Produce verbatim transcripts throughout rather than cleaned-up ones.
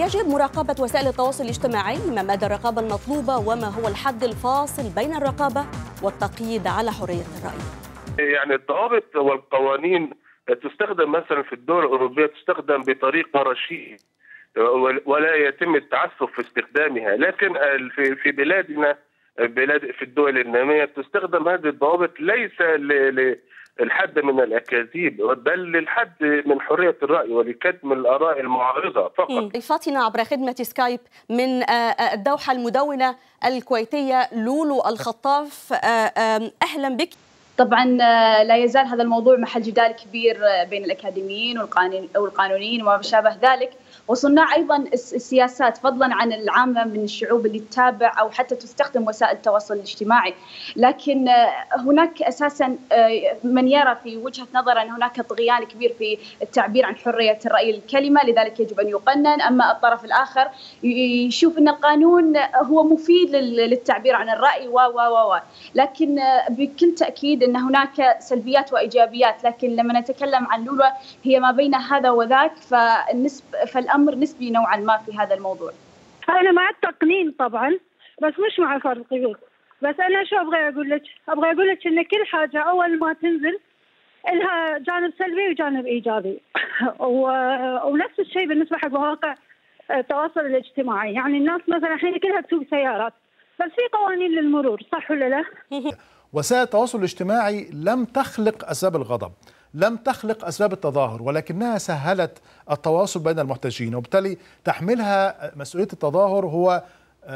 يجب مراقبة وسائل التواصل الاجتماعي؟ ما مدى الرقابة المطلوبة وما هو الحد الفاصل بين الرقابة والتقييد على حرية الرأي؟ يعني الضوابط والقوانين تستخدم مثلا في الدول الأوروبية تستخدم بطريقة رشيدة ولا يتم التعسف في استخدامها، لكن في في بلادنا بلاد في الدول النامية تستخدم هذه الضوابط ليس للحد من الأكاذيب بل للحد من حرية الرأي ولكتم الآراء المعارضة فقط. فاطمة عبر خدمة سكايب من الدوحة المدونة الكويتية لولو الخطاف، أهلا بك. طبعا لا يزال هذا الموضوع محل جدال كبير بين الأكاديميين والقانونيين وما شابه ذلك وصناع أيضا السياسات، فضلا عن العامة من الشعوب اللي تتابع أو حتى تستخدم وسائل التواصل الاجتماعي. لكن هناك أساسا من يرى في وجهة نظر أن هناك طغيان كبير في التعبير عن حرية الرأي الكلمة، لذلك يجب أن يقنن. أما الطرف الآخر يشوف أن القانون هو مفيد للتعبير عن الرأي و و و لكن بكل تأكيد أن هناك سلبيات وإيجابيات. لكن لما نتكلم عن لولو هي ما بين هذا وذاك، فالنسب فالأمر نسبي نوعا ما في هذا الموضوع. أنا مع التقنين طبعا، بس مش مع فرض القيود. بس أنا شو أبغى أقول لك؟ أبغى أقول لك إن كل حاجة أول ما تنزل لها جانب سلبي وجانب إيجابي ونفس الشيء بالنسبة حق مواقع التواصل الاجتماعي. يعني الناس مثلا الحين كلها تسوق سيارات، بس في قوانين للمرور، صح ولا لا؟ وسائل التواصل الاجتماعي لم تخلق أسباب الغضب، لم تخلق أسباب التظاهر، ولكنها سهلت التواصل بين المحتجين، وبالتالي تحملها مسؤولية التظاهر هو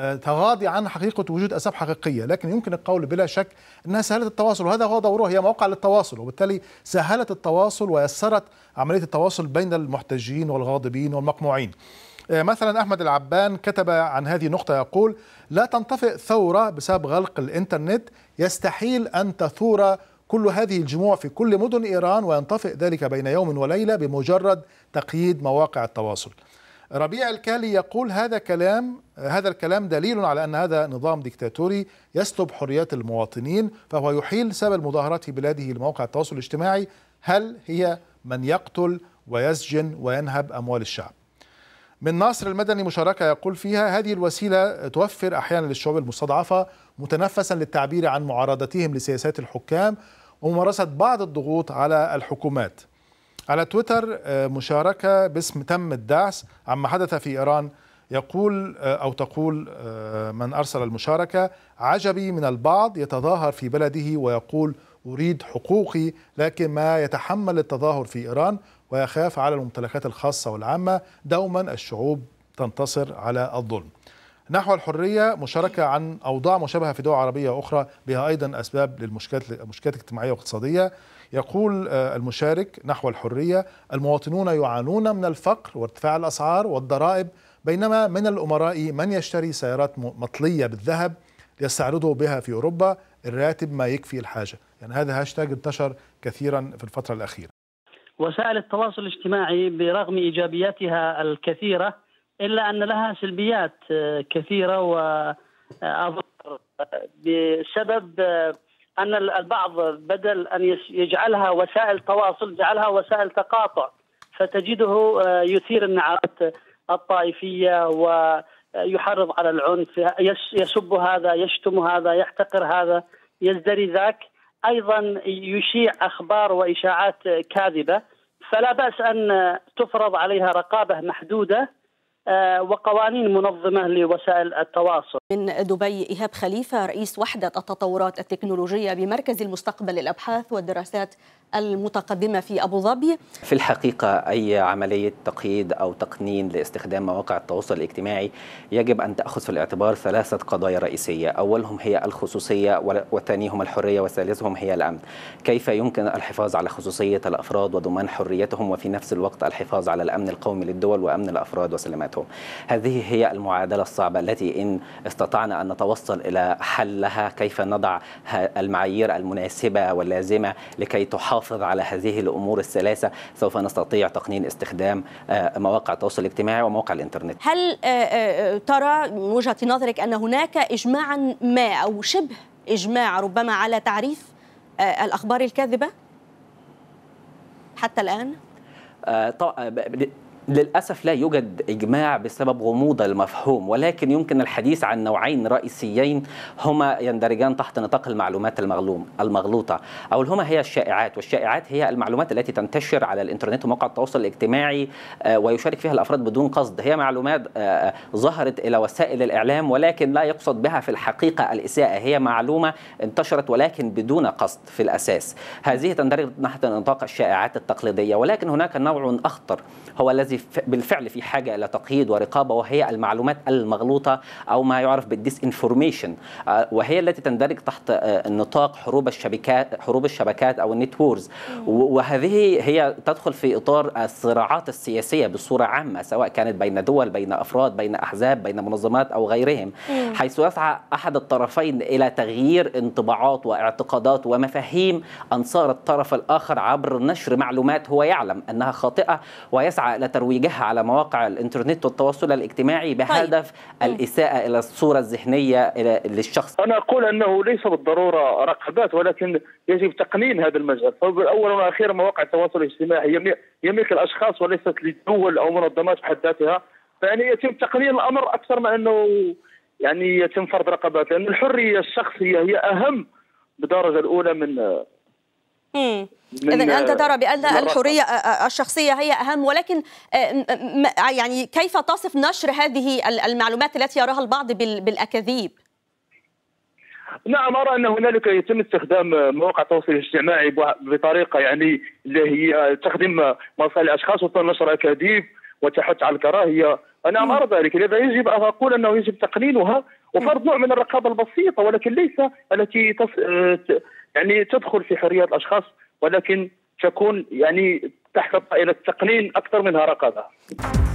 تغاضي عن حقيقة وجود أسباب حقيقية. لكن يمكن القول بلا شك أنها سهلت التواصل، وهذا هو دوره، هي موقع للتواصل، وبالتالي سهلت التواصل ويسرت عملية التواصل بين المحتجين والغاضبين والمقموعين. مثلا أحمد العبان كتب عن هذه النقطة يقول: لا تنطفئ ثورة بسبب غلق الإنترنت، يستحيل أن تثور كل هذه الجموع في كل مدن إيران وينطفئ ذلك بين يوم وليلة بمجرد تقييد مواقع التواصل. ربيع الكالي يقول: هذا كلام هذا الكلام دليل على أن هذا نظام ديكتاتوري يسلب حريات المواطنين، فهو يحيل سبب المظاهرات في بلاده لمواقع التواصل الاجتماعي. هل هي من يقتل ويسجن وينهب أموال الشعب؟ من ناصر المدني مشاركة يقول فيها: هذه الوسيلة توفر أحيانا للشعوب المستضعفة متنفسا للتعبير عن معارضتهم لسياسات الحكام وممارسة بعض الضغوط على الحكومات. على تويتر مشاركة باسم تم الدعس عما حدث في إيران، يقول أو تقول من أرسل المشاركة: عجبي من البعض يتظاهر في بلده ويقول أريد حقوقي، لكن ما يتحمل التظاهر في إيران ويخاف على الممتلكات الخاصة والعامة. دوما الشعوب تنتصر على الظلم. نحو الحرية مشاركة عن أوضاع مشابهة في دول عربية أخرى بها أيضا أسباب للمشكلات المشكلات الاجتماعية والاقتصادية. يقول المشارك نحو الحرية: المواطنون يعانون من الفقر وارتفاع الأسعار والضرائب، بينما من الأمراء من يشتري سيارات مطلية بالذهب ليستعرضوا بها في أوروبا، الراتب ما يكفي الحاجة. يعني هذا هاشتاج انتشر كثيرا في الفترة الأخيرة. وسائل التواصل الاجتماعي برغم إيجابياتها الكثيرة إلا أن لها سلبيات كثيرة وأضرار، بسبب أن البعض بدل أن يجعلها وسائل تواصل جعلها وسائل تقاطع، فتجده يثير النعرات الطائفية ويحرض على العنف، يسب هذا، يشتم هذا، يحتقر هذا، يزدري ذاك، أيضا يشيع أخبار وإشاعات كاذبة. فلا بأس أن تفرض عليها رقابة محدودة وقوانين منظمة لوسائل التواصل. من دبي إيهاب خليفة رئيس وحدة التطورات التكنولوجية بمركز المستقبل للأبحاث والدراسات المتقدمة في أبو ظبي. في الحقيقة أي عملية تقييد أو تقنين لاستخدام مواقع التواصل الاجتماعي يجب أن تأخذ في الاعتبار ثلاثة قضايا رئيسية: أولهم هي الخصوصية، وثانيهم الحرية، وثالثهم هي الأمن. كيف يمكن الحفاظ على خصوصية الأفراد وضمان حريتهم وفي نفس الوقت الحفاظ على الأمن القومي للدول وأمن الأفراد وسلامتهم؟ هذه هي المعادلة الصعبة التي إن استطعنا أن نتوصل إلى حلها، كيف نضع المعايير المناسبة واللازمة لكي تحافظ على هذه الأمور الثلاثة، سوف نستطيع تقنين استخدام مواقع التواصل الاجتماعي ومواقع الإنترنت. هل ترى من وجهة نظرك أن هناك إجماعا ما أو شبه إجماع ربما على تعريف الأخبار الكاذبة حتى الآن؟ للأسف لا يوجد إجماع بسبب غموض المفهوم، ولكن يمكن الحديث عن نوعين رئيسيين هما يندرجان تحت نطاق المعلومات المغلوم المغلوطة، أو هما هي الشائعات، والشائعات هي المعلومات التي تنتشر على الإنترنت ومواقع التواصل الاجتماعي ويشارك فيها الأفراد بدون قصد. هي معلومات ظهرت إلى وسائل الإعلام ولكن لا يقصد بها في الحقيقة الإساءة، هي معلومة انتشرت ولكن بدون قصد في الأساس. هذه تندرج تحت نطاق الشائعات التقليدية، ولكن هناك نوع أخطر هو الذي بالفعل في حاجة إلى تقييد ورقابة، وهي المعلومات المغلوطة أو ما يعرف بالديس انفورميشن، وهي التي تندرج تحت نطاق حروب الشبكات حروب الشبكات أو النت وورز، وهذه هي تدخل في إطار الصراعات السياسية بصورة عامة، سواء كانت بين دول، بين أفراد، بين أحزاب، بين منظمات أو غيرهم، حيث يسعى أحد الطرفين إلى تغيير انطباعات واعتقادات ومفاهيم أنصار الطرف الآخر عبر نشر معلومات هو يعلم أنها خاطئة، ويسعى إلى ترويجها على مواقع الإنترنت والتواصل الاجتماعي بهدف طيب. الإساءة إلى الصورة الذهنية للشخص. أنا أقول أنه ليس بالضرورة رقابات، ولكن يجب تقنين هذا المجال. فأولا وأخيرا مواقع التواصل الاجتماعي هي ملك الأشخاص وليست للدول أو منظمات بحد ذاتها، فيعني يتم تقنين الأمر أكثر من أنه يعني يتم فرض رقابات، لأن الحرية الشخصية هي أهم بالدرجة الأولى من إذن أنت ترى بأن الحرية الشخصية هي أهم، ولكن يعني كيف تصف نشر هذه المعلومات التي يراها البعض بالأكاذيب؟ نعم، أرى أن هنالك يتم استخدام مواقع التواصل الاجتماعي بطريقة يعني اللي هي تخدم مصالح الأشخاص ونشر أكاذيب وتحث على الكراهية. أنا أرى ذلك، لذا يجب أن أقول أنه يجب تقنينها وفرض نوع من الرقابة البسيطة، ولكن ليس التي تص... يعني تدخل في حرية الأشخاص، ولكن تكون يعني تحت طائلة التقنين أكثر منها رقابة.